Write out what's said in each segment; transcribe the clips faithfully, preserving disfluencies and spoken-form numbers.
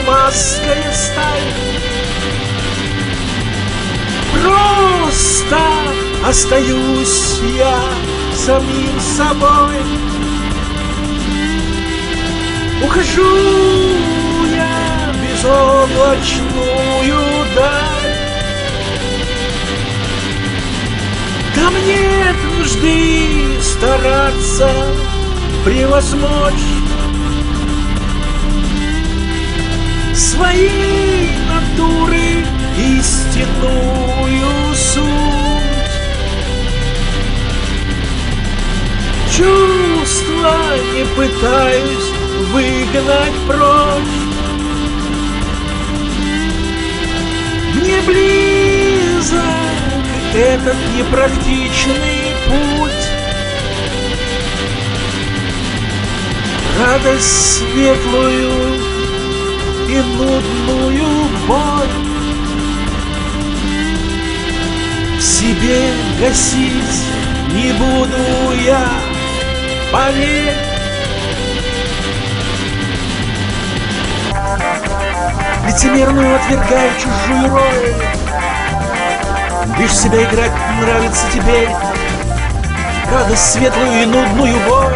дамасская сталь. Просто остаюсь я самим собой. Ухожу я в безоблачную даль. Там нет нужды стараться превозмочь своей натуры истинную суть. Чувства не пытаюсь выгнать прочь. Мне близок этот непрактичный путь. Радость светлую и нудную боль в себе гасить не буду я, поверь. Лицемерную отвергаю чужую роль. Лишь себя играть нравится теперь. Радость светлую и нудную боль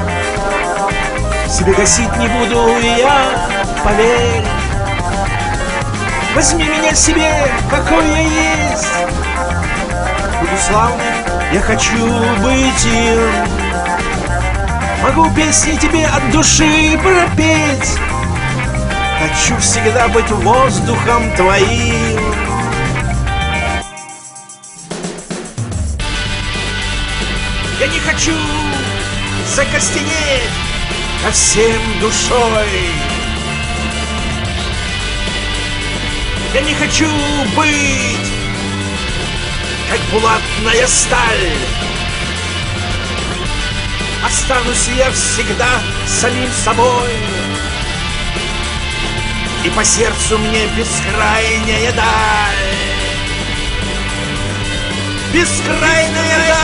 в себе гасить не буду я, поверь. Возьми меня себе, какой я есть. Буду славным, я хочу быть им. Могу песни тебе от души пропеть. Хочу всегда быть воздухом твоим. Я не хочу закостенеть ко всем душой. Я не хочу быть как булатная сталь. Останусь я всегда самим собой. И по сердцу мне бескрайняя даль. Бескрайняя даль.